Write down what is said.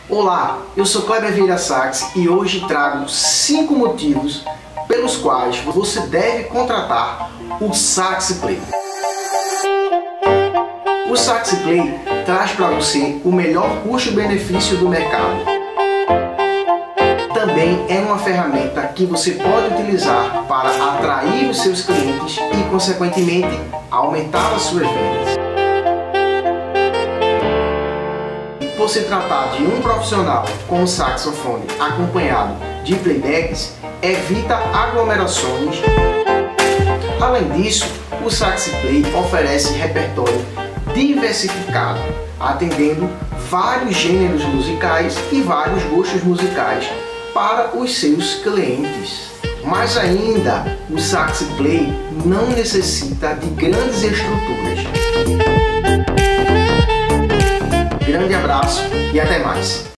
Olá, eu sou Kleber Vieira e hoje trago 5 motivos pelos quais você deve contratar o Sax Play. O Sax Play traz para você o melhor custo-benefício do mercado. Também é uma ferramenta que você pode utilizar para atrair os seus clientes e, consequentemente, aumentar as suas vendas. Por se tratar de um profissional com um saxofone acompanhado de playbacks, evita aglomerações. Além disso, o Sax Play oferece repertório diversificado, atendendo vários gêneros musicais e vários gostos musicais para os seus clientes. Mais ainda, o Sax Play não necessita de grandes estruturas. Grande abraço e até mais!